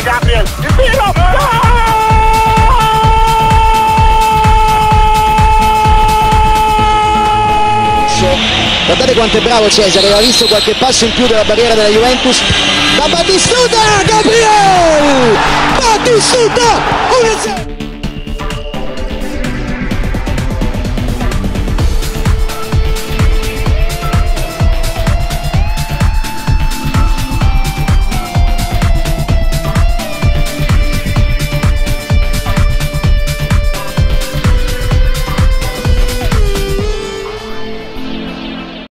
Gabriel, il tiro! Guardate quanto è bravo Cesare, aveva visto qualche passo in più della barriera della Juventus. Da Batistuta, Gabriel! Batistuta! 1-0!